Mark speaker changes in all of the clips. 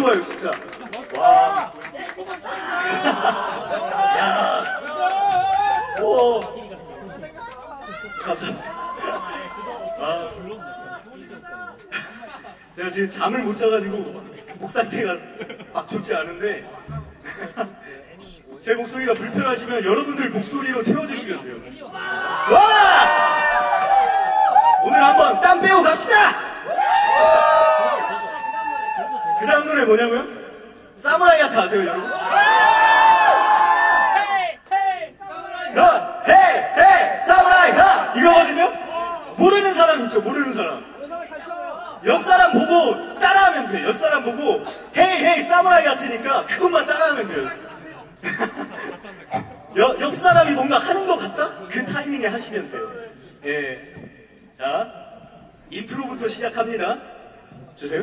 Speaker 1: 좋아요 진짜. 와. 야. 오. 감사합니다. 아. 내가 지금 잠을 못 자가지고 목 상태가 막 좋지 않은데 제 목소리가 불편하시면 여러분들 목소리로 채워주시면 돼요. 와! 오늘 한번 땀 빼고 갑시다! 그 다음 노래 뭐냐고요? 사무라이 하트 아세요 여러분? 헤이 사무라이 하! 이거거든요? 모르는 사람 있죠 모르는 사람. 옆사람 보고 따라하면 돼. 옆사람 보고 헤이 사무라이 하트니까 그것만 따라하면 돼요. 옆사람이 뭔가 하는 것 같다? 그 타이밍에 하시면 돼요. 예. 자, 인트로부터 시작합니다. 주세요.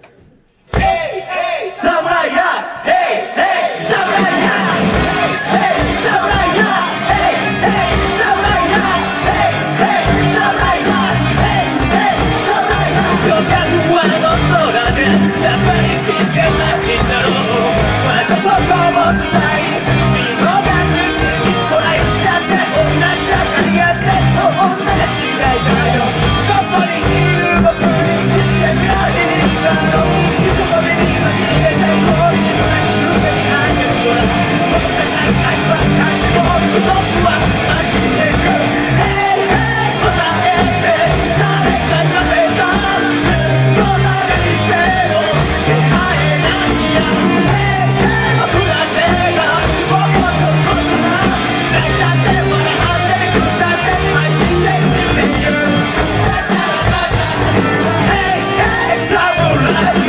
Speaker 1: 헤이 사무라이야! 헤이 사무라이야! 헤이 사무라이야! 헤이 사무라이야! 헤이 사무라이야! 헤이 사무라이야! 너가 구하는空でさっぱり聞けないんだろう。また僕もさい見逃す君ほら一緒で同じだからやってと女がしないだよ。ここにいる僕に来てくれないんだろう。いつも目に紛れてもう一度なし上に上げる空この世界は感じも僕は走っていく。Hey hey 答えて誰かに乗せたずっと探しても答えないや。Hey hey 僕ら手が僕をそこから泣いたって笑ってくだって愛してみてる。Hey hey 侍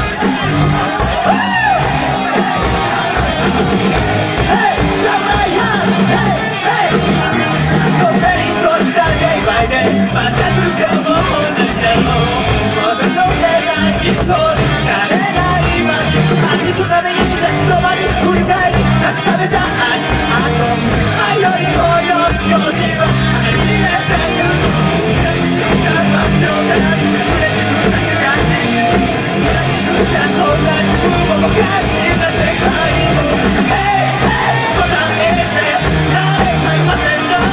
Speaker 1: またつかも同じだろう。私の出ない一人慣れない街兄と鍋に立ち止まり振り返り確かめた足跡迷いをよしよしは入れてゆく感情が嬉しくな世界に嬉しくなそんな自分をおかしな世界をHey hey 答えて誰かいませんか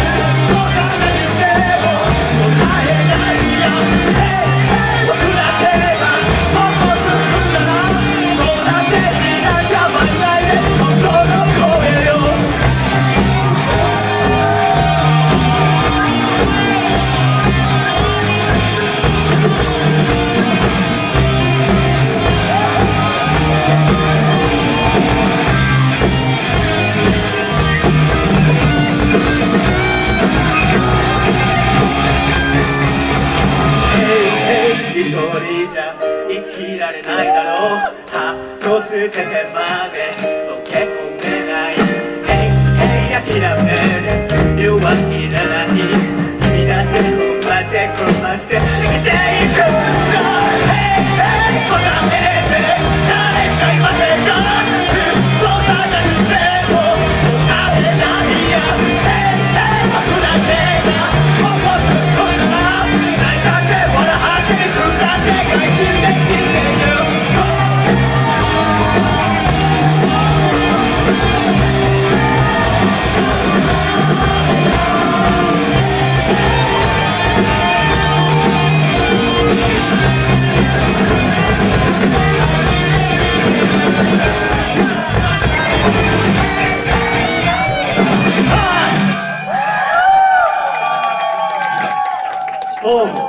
Speaker 1: 一人じゃ生きられないだろう。歯と捨ててまで溶け込めない。諦める量はいらない。君だけこうやってこまして生きていくの。答えて誰かいませんか。ずっと探しても答えないや。僕だけがもう突っ込んだら泣いたって笑ってくだって返してきてる。おう